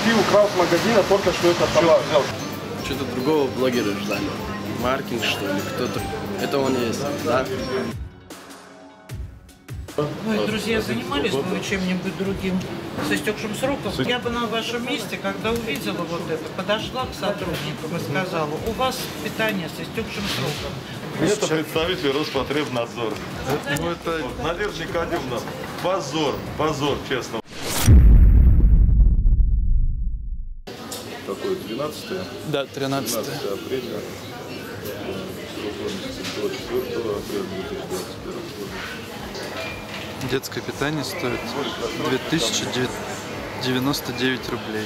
Ты украл с магазина только что это товар. Что-то другого блогера ждали. Маркетинг, что ли, кто-то. Это он есть, да? Ой, друзья, занимались бы вы чем-нибудь другим с истекшим сроком? Я бы на вашем месте, когда увидела вот это, подошла к сотрудникам и сказала: у вас питание с истекшим сроком. Это представитель Роспотребнадзора. Ну, это... Надежда Николаевна, позор, честно. Какое, 13-е? Да, 13 апреля. Срок годности до 4 апреля 2021 года. Детское питание стоит 2099 рублей.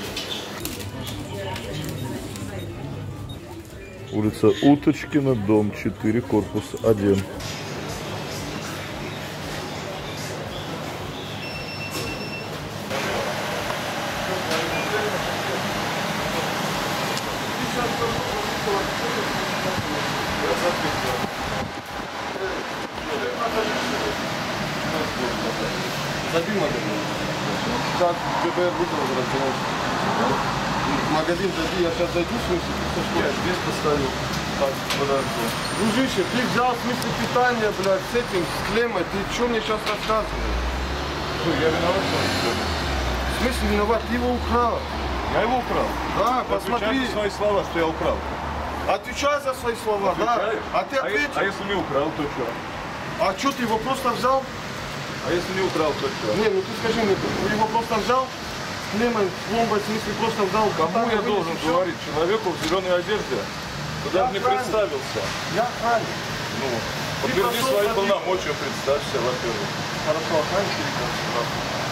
Улица Уточкина, дом 4, корпус 1. Забей магазин. Как ГБР вызвал разделался. Магазин забей, я сейчас зайду, в смысле, я здесь поставил. Так, подожди. Дружище, ты взял в смысле питания, блядь, с этим, с клеммой, ты что мне сейчас рассказываешь? Что, я виноват, что ли? В смысле виноват? Ты его украл. Я его украл? Да, посмотри. Отвечай за свои слова, что я украл. Отвечай за свои слова, Отвечаю. да. А ты ответил. А если не украл, то что? А что, ты его просто взял? А если не украл, то что? Не, ну ты скажи мне, ты его просто взял? С клеммой, с пломбой, в смысле, просто взял? Кому я должен говорить? Человеку в зеленой одежде? Ты даже не представился. Я охранник. Ну, подтверди свои полномочия, представься, во-первых. Хорошо, охранник перекрылся.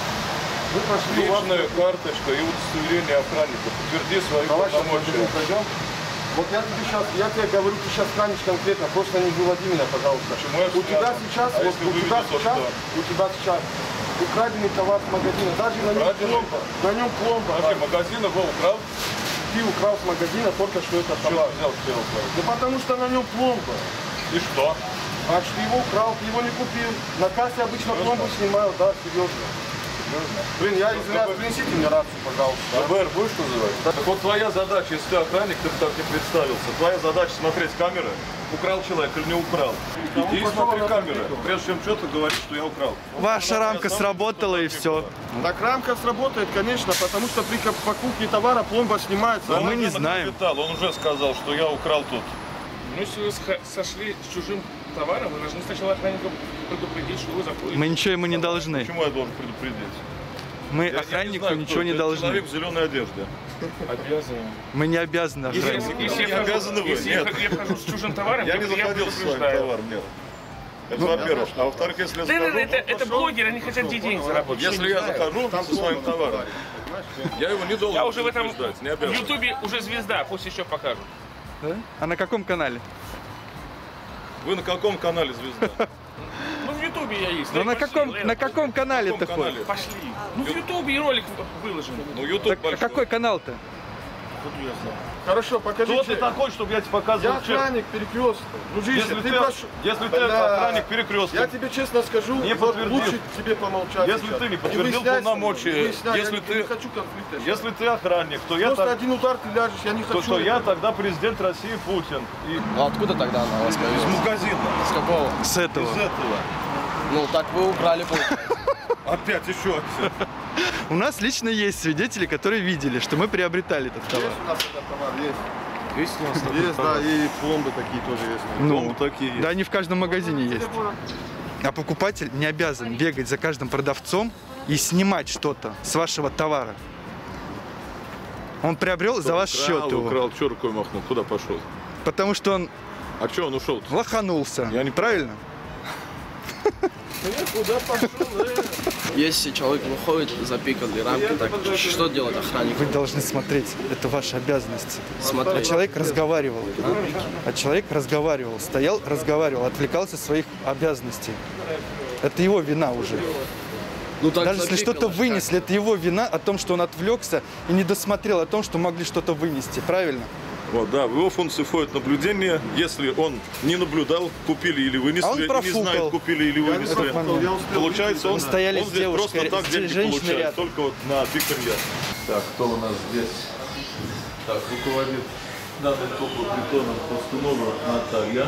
Вы пошли, Личная карточка и удостоверение охранника. Подтверди свои полномочия. Пойдем. Вот я тебе говорю, ты сейчас хранишь конкретно, просто не выводи меня, пожалуйста. Почему я у тебя сейчас, а вот, если выведу, у тебя сейчас украденный товар с магазина, даже на нем пломба. На нем пломба. Подожди, магазин его украл? Ты украл с магазина только что это товар. Что ты взял, что я украл? Ну потому что на нем пломба. И что? А что ты его украл, ты его не купил. На кассе обычно пломбу снимают, да, серьезно. Блин, я извиняюсь, принесите мне рацию, пожалуйста. ГБР будешь вызывать? Так вот твоя задача, если ты охранник, ты так не представился. Твоя задача смотреть камеры, украл человек или не украл. Иди смотри камеры, прежде чем что-то говорить, что я украл. Ваша рамка сработала и все. Так рамка сработает, конечно, потому что при покупке товара пломба снимается. А мы не знаем. Он уже сказал, что я украл тут. Ну, если вы сошли с чужим товаром, вы должны сначала охранника предупредить, что вы заходите. Мы ничего ему не должны. Почему я должен предупредить? Мы Я охраннику знаю, ничего не должны. Человек в зеленой одежде. Обязаны. Мы не обязаны охраннику. Если Не обязаны вы, если нет. я вхожу с чужим товаром, Я не заходил с своим предупреждаю. товаром, нет. Это во-первых. А во-вторых, если я захожу... Это блогеры, они хотят денег заработать. Если я захожу со своим товаром, я его не должен Я уже в этом предупреждать, не в обязан. Ютубе уже звезда, пусть еще покажут. Да? А на каком канале? Вы на каком канале звезда? Ну в Ютубе я есть. Ну на каком канале ты ходишь? Пошли. Ну в Ютубе и ролик выложен. Ну YouTube А какой канал-то? Хорошо, покажите. Кто ты такой, чтобы я тебе показывал? Я охранник перекрестка. Дружище, Если ты охранник я перекрестка, тебе честно скажу, Не вот подтвердил. лучше тебе помолчать. Если сейчас. ты не И подтвердил выяснять, полномочия, выяснять, если я ты- не хочу конфликта. сейчас. если ты охранник, то я Просто так, один удар ты ляжешь, я не хочу. то что я этого. тогда президент России Путин. И Ну откуда тогда она у вас из появилась? магазина, С какого? С этого. из этого. Ну так вы украли, получается. Опять еще. У нас лично есть свидетели, которые видели, что мы приобретали этот товар. Есть у нас этот товар, есть. Есть у нас Есть, да, и пломбы такие тоже есть. Ну, такие есть. Да, они в каждом магазине есть. А покупатель не обязан бегать за каждым продавцом и снимать что-то с вашего товара. Он приобрел за ваш счет его. Украл, что рукой махнул, куда пошел? Потому что он А что он ушел? лоханулся. Я не- Правильно? Куда пошел, Если человек выходит, запикали рамки, так что делать охранник? Вы должны смотреть. Это ваша обязанность. А Смотреть. человек разговаривал. Стоял, разговаривал, отвлекался от своих обязанностей. Это его вина уже. Ну, так Даже если запикалось, что-то вынесли, это его вина о том, что он отвлекся и не досмотрел о том, что могли что-то вынести. Правильно? Вот, да, в его функции входит наблюдение. Если он не наблюдал, купили или вынесли, А он и не профукал. знает, купили или вынесли. этот момент. Получается, он стояли с здесь девушкой, просто так деньги женщины получает, рядом. только вот на пиканье. Так, кто у нас здесь? Так, руководит данным теплоплетеным Толстунова Наталья,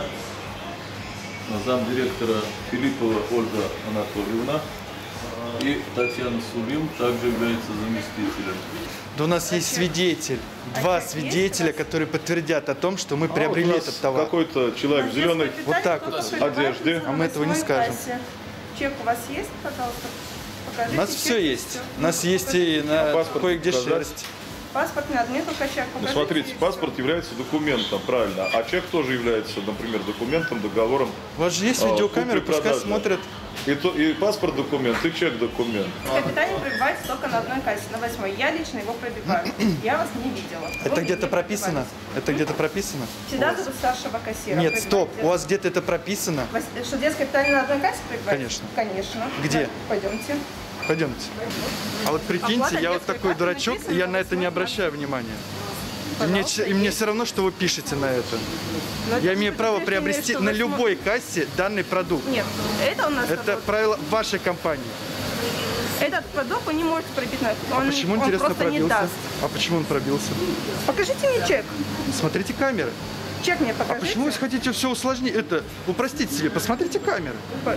замдиректора Филиппова Ольга Анатольевна и Татьяна Сулим также является заместителем. Да у нас есть свидетель, два свидетеля, которые подтвердят о том, что мы приобрели этот товар. Какой-то человек в зеленой Вот так вот. одежде. А мы этого не скажем. Чек у вас есть, пожалуйста? Покажите. У нас все есть. У нас есть и на Паспорт кое-где показать? шерсть. Паспорт не надо, мне только чек. Ну, Покажите, смотрите, и паспорт является документом, правильно, а чек тоже является, например, документом, договором. У вас же есть видеокамеры, пускай купли-продажи. смотрят. И паспорт документ, и чек документ. все. Питание пробивается только на одной кассе, на 8. Я лично его пробиваю. Я вас не видела. Это Вы где-то не прописано? пробивались. Это где-то прописано? Всегда зовут старшего кассира. Нет, пробивать стоп. детское. У вас где-то это прописано? Что детское питание на одной кассе пробивать? Конечно. Конечно. Где? Пойдемте. Пойдемте. А вот прикиньте, Оплата я вот детской такой карты дурачок, написано и я на на это не 8 обращаю внимания. Пожалуйста, И мне есть. все равно, что вы пишете на это. Но это Я имею право подтверждение, приобрести что на 8. любой кассе данный продукт. Нет, это у нас Это продукт. правило вашей компании. Этот продукт вы не можете пробить на А почему, он интересно, просто не пробился? даст. А почему он пробился? Покажите мне чек. Смотрите камеры. Чек мне А покажите. почему вы хотите все усложнить? Это упростить себе. Посмотрите камеры.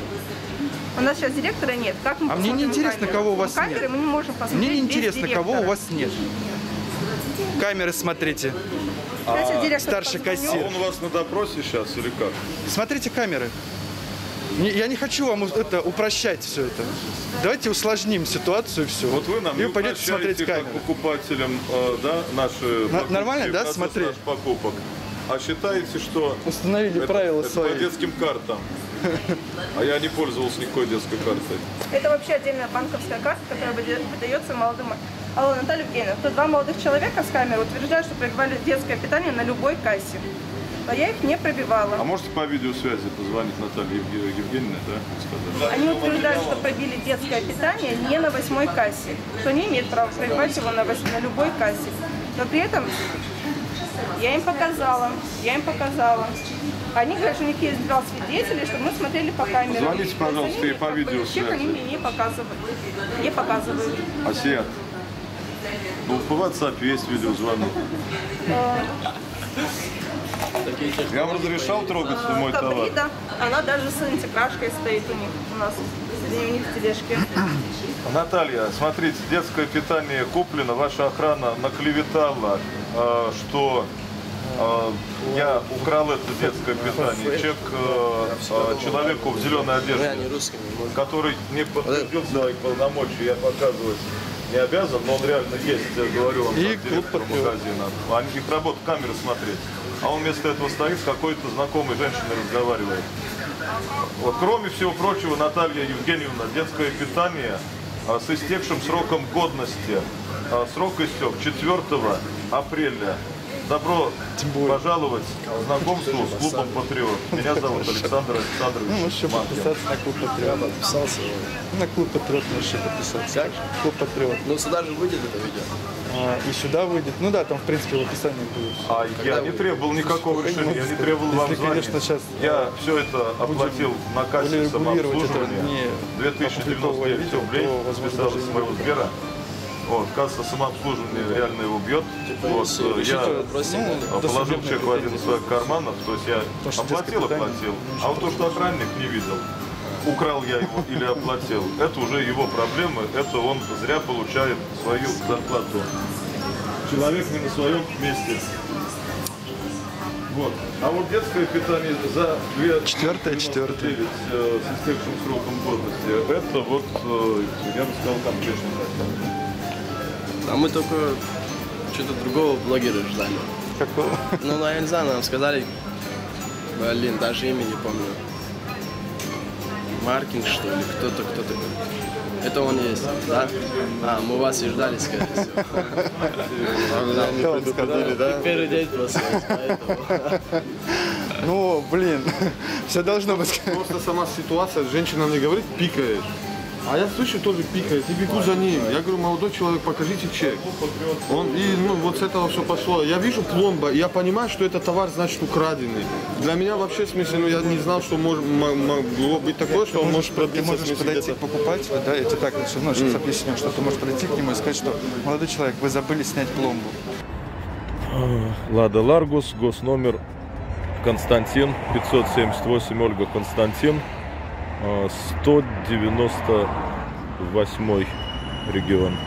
У нас сейчас директора нет. Как мы А мне не посмотрим интересно, камеры? кого у вас Камеры нет. мы не можем посмотреть Мне не без интересно, кого у директора. вас нет. Камеры смотрите. Сейчас директор старший позвонит. А кассир. он у вас на допросе сейчас или как? Смотрите камеры. Я не хочу вам это упрощать все это. Давайте усложним ситуацию все. Вот вы нам И не вы пойдете смотреть упрощаете как камеры. покупателям да, наши покупки, нормально, да, процесс смотри? наших покупок. А считаете, что Установили это, правила это по свои. детским картам? А я не пользовался никакой детской картой. Это вообще отдельная банковская карта, которая выдается молодым. Алло, Наталья Евгеньевна, тут два молодых человека с камерой утверждают, что пробивали детское питание на любой кассе. А я их не пробивала. А можете по видеосвязи позвонить Наталье Евгеньевне, да? Сказать? Они утверждают, что пробили детское питание не на 8 кассе, что не имеет права пробивать его на любой кассе. Но при этом я им показала. Они говорят, что у них есть два свидетеля, чтобы мы смотрели по камерам. Позвоните, пожалуйста, Они и по как бы видеосвязи. чек они мне не показывают. Не показывают. Асия, ну по WhatsApp есть видеозвонок. Я вам разрешал трогать мой товар? Кабрида, она даже с антикрашкой стоит у них, у нас, у них в тележке. Наталья, смотрите, детское питание куплено, ваша охрана наклеветала, что я украл это детское питание. Чек человеку в зеленой одежде, который не подтвердил свои полномочия, я показывать не обязан, но он реально есть, я говорю вам, И как директор магазина. Их работа камеры смотреть. А он вместо этого стоит с какой-то знакомой женщиной разговаривает. Вот, кроме всего прочего, Наталья Евгеньевна, детское питание с истекшим сроком годности. Срок истек 4 апреля. Добро пожаловать к знакомству с клубом «Патриот». Меня зовут Александр Александрович Ну, еще Манкин. подписаться на клуб Патриот. Подписался. На клуб Патриот можешь еще подписаться. Как? Клуб Патриот. Ну, сюда же выйдет это видео. И сюда выйдет. Ну да, там в принципе в описании будет. А я не требовал никакого решения, я не требовал вам Если, звонить. конечно, сейчас Я все это оплатил на кассе регулировать это самообслуживания. не 2099 видео, рублей, то, возможно, списалось даже с не моего будет. Сбера. Вот, касса самообслуживания реально его бьет. Вот, я положил чек в один из своих карманов, то есть я что оплатил, детское питание, оплатил. А вот то, что охранник не видел, украл я его или оплатил, это уже его проблемы, это он зря получает свою зарплату. Человек не на своем месте. Вот. А вот детское питание за 2 Четвертое. с истекшим сроком годности, это вот, я бы сказал, конкретно. А мы только что-то другого блогера ждали. Какого? Ну, я не знаю, нам сказали, блин, даже имя не помню. Маркинг, что ли, кто-то. Это он есть, да? А, мы вас и ждали, скорее всего. Нам предупредили, да? Первый день просто, поэтому. Ну, блин, все должно быть. Просто сама ситуация, женщина мне говорит, пикает. А я слышу, тоже пикает, и бегу за ним. Я говорю, молодой человек, покажите чек. Он, и вот с этого все пошло. Я вижу пломба, и я понимаю, что это товар, значит, украденный. Для меня вообще, в смысле, я не знал, что могло быть такое, что он может продлиться. Ты можешь подойти к покупателю, да, я тебе так сейчас объясню, что ты можешь подойти к нему и сказать, что молодой человек, вы забыли снять пломбу. Лада Ларгус, госномер Константин, 578 Ольга Константин, 198 регион.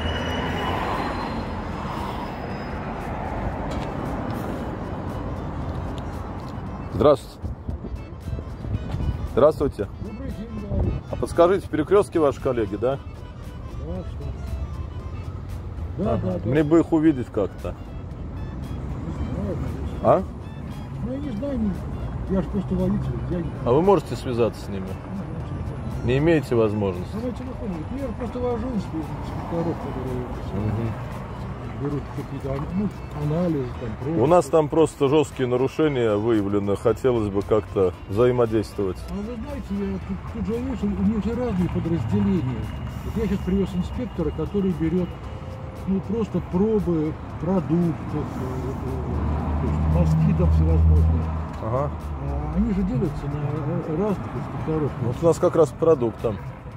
Здравствуйте. Здравствуйте. А подскажите, в перекрестке ваши коллеги, да? Да. Мне бы их увидеть как-то. А? Ну, я не знаю, я же просто водитель. А вы можете связаться с ними? Не имеете возможности? Давай телефон. Я просто вожу инспекторов, которые берут какие-то анализы, пробы. У нас там просто жесткие нарушения выявлены. Хотелось бы как-то взаимодействовать. А вы знаете, я тут же вижу, у них же разные подразделения. Вот я сейчас привез инспектора, который берет просто пробы продуктов, мазки там всевозможные. Ага. А они же делятся на разных инспекторов. Вот у нас как раз продуктом.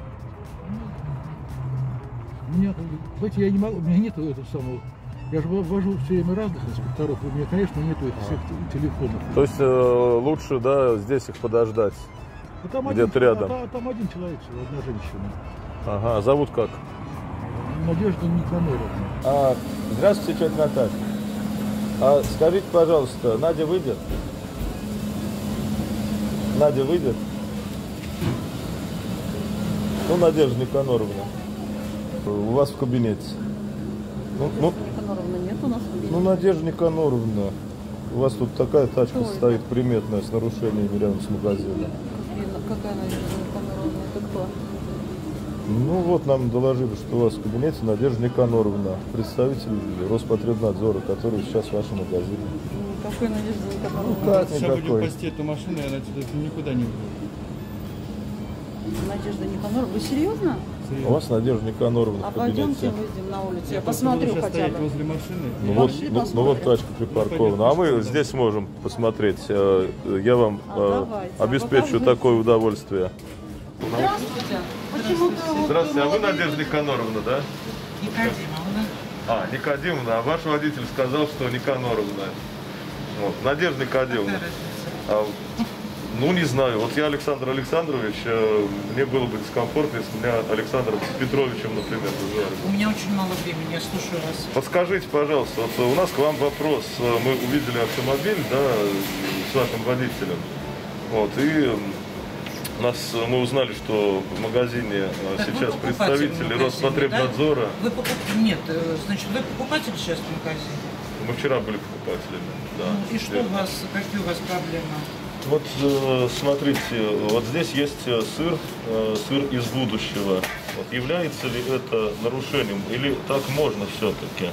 Знаете, я не могу, у меня нету этого самого. Я же ввожу все время разных инспекторов, у меня, конечно, нету этих всех телефонов. То есть лучше, да, здесь их подождать. Где-то рядом. Там один человек, одна женщина. Ага, зовут как? Надежда Никоноровна. Здравствуйте, тетя Наташа. Скажите, пожалуйста, Надя выйдет? Надя выйдет? Надежда Никоноровна. У вас в кабинете. Никоноровна нет у нас в кабинете. Надежда Никоноровна. У вас тут такая тачка стоит приметная с нарушениями рядом с магазином. Какая Надежда Никоноровна? Это кто? Нам доложили, что у вас в кабинете Надежда Никоноровна, представитель Роспотребнадзора, который сейчас в вашем магазине. Какой Надежда Никоноровна? Как Сейчас никакой? будем пасти эту машину, я никуда не буду. Надежда Никоноровна? Вы серьезно? У вас Надежда Никоноровна А в кабинете. пойдемте выйдем на улицу, я посмотрю хотя бы. возле машины. Пошли посмотрим. Вот тачка припаркована. А мы здесь можем посмотреть. Я вам давайте. обеспечу Покажите. такое удовольствие. Здравствуйте. Почему-то Здравствуйте, а вы Надежда Никоноровна, да? Никодимовна. Никодимовна, а ваш водитель сказал, что Никоноровна. Надежда Никодимовна. Не знаю. Вот я Александр Александрович, мне было бы дискомфортно, если меня Александром Петровичем, например, называли. У меня очень мало времени, я слушаю вас. Подскажите, пожалуйста, у нас к вам вопрос. Мы увидели автомобиль, да, с вашим водителем. Мы узнали, что в магазине Так, сейчас вы покупатель представители в магазине, Роспотребнадзора. Да? Нет, значит, вы покупатель сейчас в магазине? Мы вчера были покупателями, да. И что у вас, какие у вас проблемы? Смотрите, здесь есть сыр из будущего. Является ли это нарушением или так можно все-таки?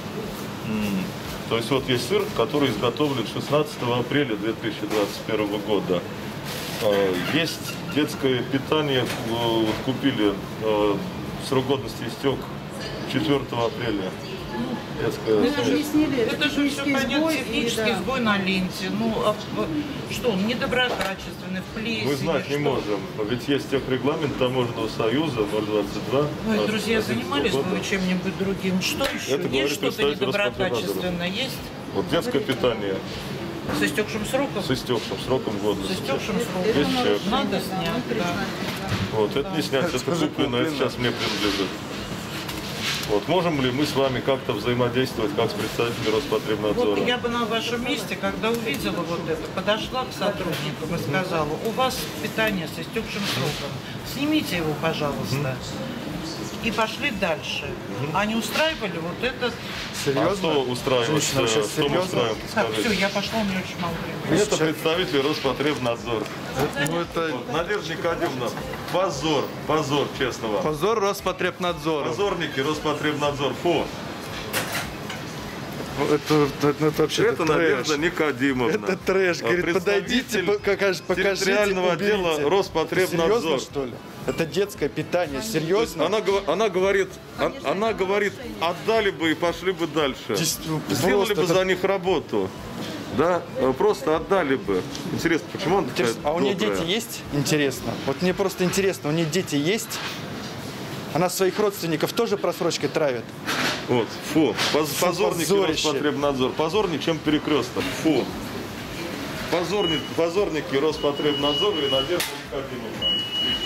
То есть есть сыр, который изготовлен 16 апреля 2021 года. Есть детское питание, купили, срок годности истек 4 апреля. Вы же объяснили, Это же все понятно, технический сбой на ленте. Что, он недоброкачественный, в плесени. Мы знать не можем, ведь есть техрегламент Таможенного союза 022. Вы, друзья, занимались бы вы чем-нибудь другим? Что еще? Это Есть что-то представитель недоброкачественное? Есть? Детское питание С истекшим сроком? с истекшим сроком С годности. истекшим Есть сроком. чек. Надо снять, да. Это не снять, это куплено, это сейчас мне принадлежит. Можем ли мы с вами как-то взаимодействовать, как с представителями Роспотребнадзора? Я бы на вашем месте, когда увидела это, подошла к сотрудникам и сказала: у вас питание с истекшим сроком, снимите его, пожалуйста. И пошли дальше. Они устраивали этот... Серьезно? А что устраивает? Женщина, вообще Что мы серьезно? устраиваем, Так, подскажите? все, я пошла, у меня очень мало времени. Это представители Роспотребнадзора. Это Надежда Никодимовна, позор, честно вам. позор Роспотребнадзора. Позорники Роспотребнадзор. Фу. Это вообще Это Надежда Никодимовна. Это трэш. Говорит, подойдите, покажите, территориального отдела уберите. Роспотребнадзор. Серьезно, что ли? Это детское питание, серьезно? Она говорит, отдали бы и пошли бы дальше. Сделали бы просто за них работу. Да, просто отдали бы. Интересно, почему он такая А у нее добрая? дети есть? Интересно. Вот мне просто интересно, у нее дети есть? Она своих родственников тоже просрочкой травит? Вот, фу. Позорники позорище. Роспотребнадзор. Позорнее, чем Перекресток. Фу. Позорники Роспотребнадзора и Надежда Никодимовна.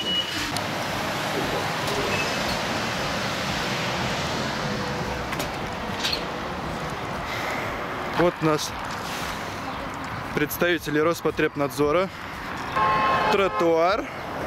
Вот у нас представители Роспотребнадзора. Тротуар.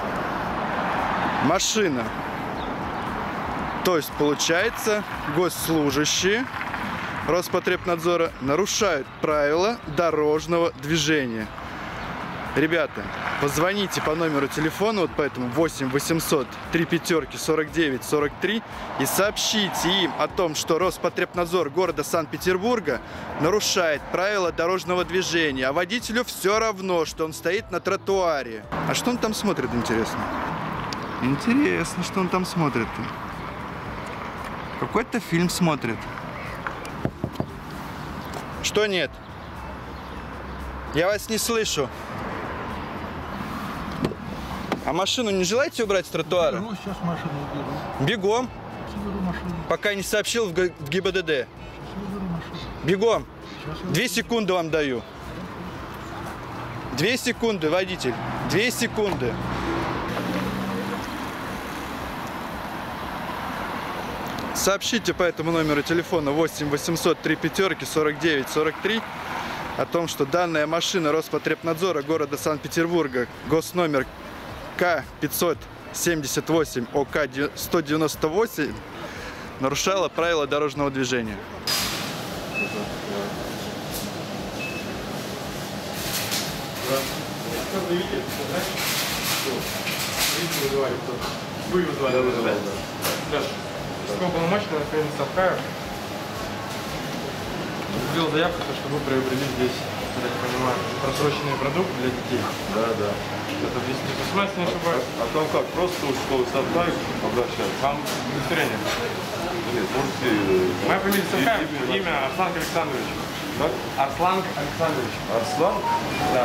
Машина. То есть, получается, госслужащие Роспотребнадзора нарушают правила дорожного движения. Ребята, позвоните по номеру телефона, вот по этому 8 800 35 49 43 и сообщите им о том, что Роспотребнадзор города Санкт-Петербурга нарушает правила дорожного движения, а водителю все равно, что он стоит на тротуаре. А что он там смотрит, интересно? Интересно, что он там смотрит. Какой-то фильм смотрит. Что нет? Я вас не слышу. А машину не желаете убрать с тротуара? Ну, сейчас машину уберу. Бегом. Уберу машину. Пока не сообщил в ГИБДД. Уберу машину. Бегом. 2 секунды вам даю. 2 секунды, водитель. 2 секунды. Сообщите по этому номеру телефона 8 800 35 49 43 о том, что данная машина Роспотребнадзора города Санкт-Петербурга, госномер К578 ОК-198, нарушала правила дорожного движения. Вы вызывали? Да. Уполномоченный господин Савкаев сделал заявку, что вы приобрели здесь, я так понимаю, просроченные продукты для детей. Да. Это 218, не ошибаюсь. А там как? Просто участковый Савкаев обращается? Вам удостоверение. Нет, можете... Моя фамилия Савкаев, имя Арслан Александрович. Как? Арслан Александрович. Арслан? Да.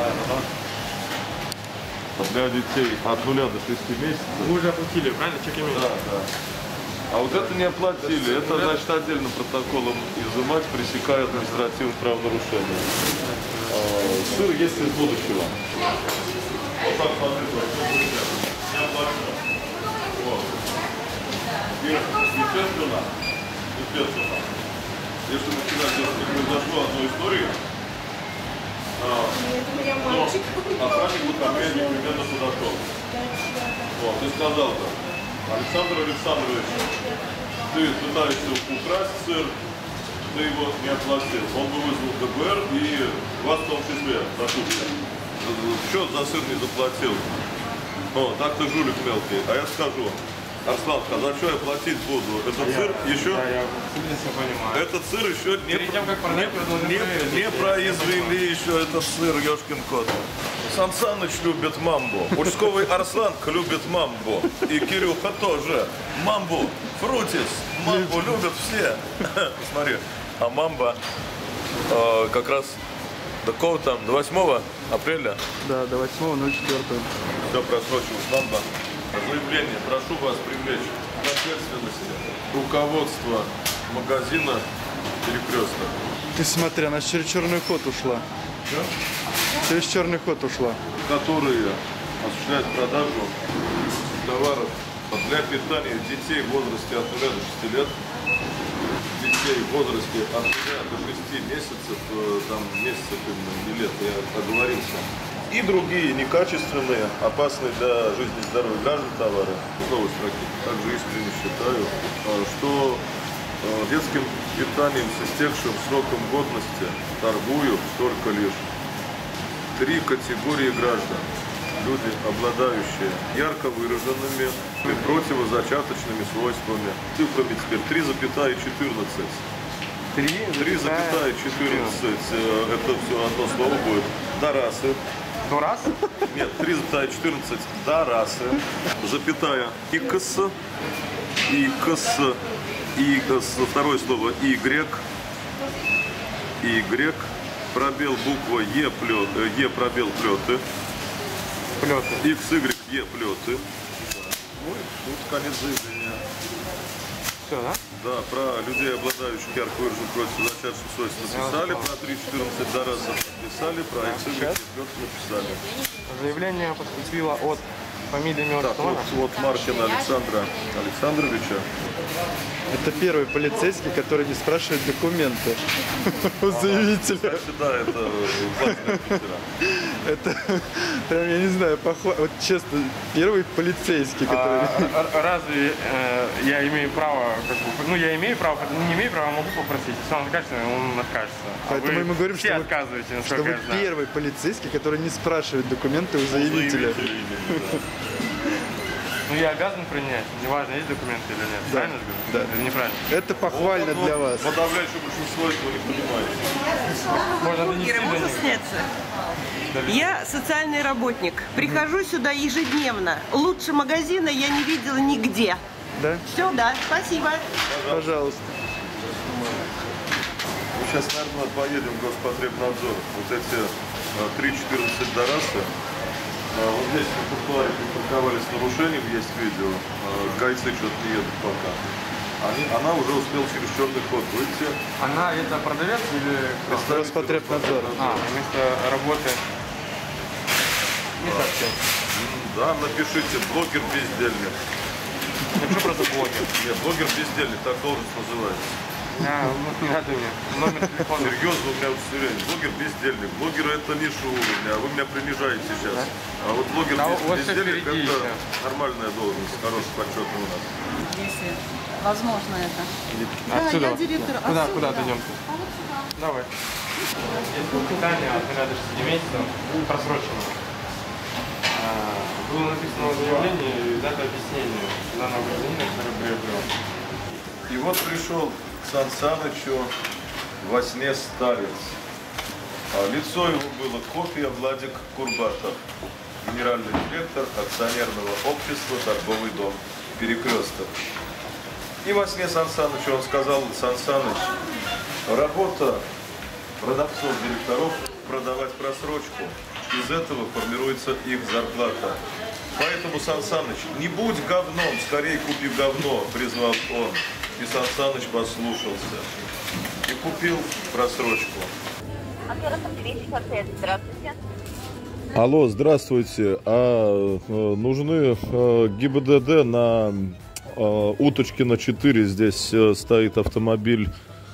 Для детей от 0 до 6 месяцев. Вы уже оплатили, правильно? Чек имеете? Да. А вот это не оплатили. Это, значит, отдельно протоколом изымать, пресекая административное правонарушение. Сыр есть из будущего. Вот так, смотрите. Не оплачено. Вот. Естественно. Если начинать, если произошло одну историю, охранник ко мне непременно подошел. Вот, и сказал-то: Александр Александрович, ты пытаешься украсть сыр, ты его не оплатил. Он бы вызвал ДБР и вас в том числе затушили. Счет за сыр не заплатил. О, так ты жулик мелкий. А я скажу: Арслан, а за что я платить буду? Этот сыр еще... Да, я понимаю. Этот сыр еще Перед тем, как продать, вы должны проверить. не произвели еще этот сыр, ёшкин кот. Сан Саныч любит мамбу. Участковый Арсланка любит мамбу. И Кирюха тоже. Мамбу, фрутис, мамбу любят все. Смотри, а мамба как раз до какого там, до 8 апреля? Да, до 8.04. Все просрочилось, мамба. Заявление, прошу вас привлечь к ответственности руководство магазина Перекресток. Ты смотри, она через черный ход ушла. Да? Через черный ход ушла. Которые осуществляют продажу товаров для питания детей в возрасте от 0 до 6 лет, детей в возрасте от 0 до 6 месяцев, там месяцев именно, не лет, я оговорился, и другие некачественные, опасные для жизни и здоровья граждан товары. С новой строки. Также искренне считаю, что детским питанием с истекшим сроком годности торгуют только лишь 3 категории граждан. Люди, обладающие ярко выраженными противозачаточными свойствами. Цифрами теперь 3,14. 3,14. Это все одно слово будет. Дарасы. Дурас? Нет, 3,14. Дарасы. Запятая. Икс. Икс. Икс. Второе слово Y. Y. Пробел буква Е, пробел плеты. Плеты. X, Y, E плеты. Ой, тут конец заявления. Все, да? Да, про людей, обладающих ярко выраженным против зачаточным свойством написали, про 3,14 Дарасов написали, про X, Y, E плеты написали. Заявление поступило от фамилии Так, мертвого. вот Маркина Александра Александровича. Это первый полицейский, который не спрашивает документы у заявителя. Кстати, да, это классная Питера. Это прям, я не знаю, вот честно, первый полицейский, который... Разве я имею право, я имею право, не имею права, могу попросить. Если он откажется, он откажется. Поэтому мы говорим, все что отказываете, что насколько вы я знаю. первый полицейский, который не спрашивает документы у заявителя. Ну я обязан принять, неважно, есть документы или нет. Да. Правильно же говорю? Да. Или неправильно? Это похвально для вас. Подавляющее большинство этого не понимает. Можно донести Кира, до можно них. сняться? Я социальный работник. Прихожу сюда ежедневно. Лучше магазина я не видела нигде. Да? Все, да. Спасибо. Пожалуйста. Мы сейчас, наверное, поедем в Госпотребнадзор. Вот эти 3,14 Дарасы. Вот здесь на тротуаре припарковались с нарушением, есть видео. Гайцы что-то не едут пока. Она уже успела через черный ход выйти. Она это продавец или... Госпотребнадзор. Место работы. Не совсем. Да, напишите, блогер бездельник. Напишу просто блогер. Нет, блогер бездельник, так должность называется. Не надо мне. Номер телефона. Серьезно, у меня удостоверение. Блогер бездельник. Блогеры это ниша уровня, а вы меня принижаете сейчас. А вот блогер бездельник это нормальная должность, хорошая, почетная у нас. Если возможно это. Отсюда. Я директор. Куда отойдем? Давай. Есть питание от 0 до 6 месяцев, просрочено. Было написано заявление и дата объяснения данного гражданина, который приобрел. И вот пришел к Сан Санычу во сне старец. Лицо его было копия Владик Курбатов, генеральный директор акционерного общества «Торговый дом Перекресток». И во сне Сан Санычу он сказал: Сан Саныч, работа продавцов, директоров продавать просрочку. Из этого формируется их зарплата. Поэтому, Сан Саныч, не будь говном, скорее купи говно, призвал он. И Сан Саныч послушался и купил просрочку. Здравствуйте. Алло, здравствуйте. Нужны ГИБДД на Уточкина 4. Здесь стоит автомобиль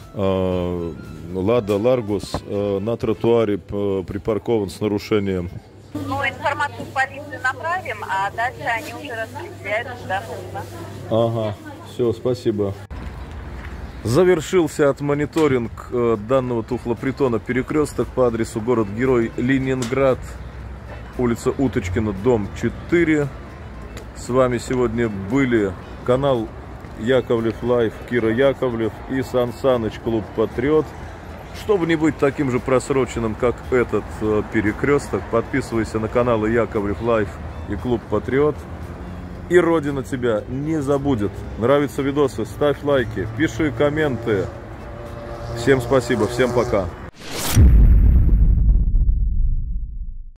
Лада Ларгус на тротуаре, припаркован с нарушением. Ну, информацию в полицию направим, а дальше они уже распределяют, куда нужно. Ага, все, спасибо. Завершился отмониторинг данного тухлопритона «Перекресток» по адресу город-герой Ленинград, улица Уточкина, дом 4. С вами сегодня были канал Яковлев Лайв, Кира Яковлев и Сан Саныч, клуб Патриот. Чтобы не быть таким же просроченным, как этот перекресток, подписывайся на каналы Яковлев Лайв и клуб Патриот. И Родина тебя не забудет. Нравятся видосы? Ставь лайки, пиши комменты. Всем спасибо, всем пока.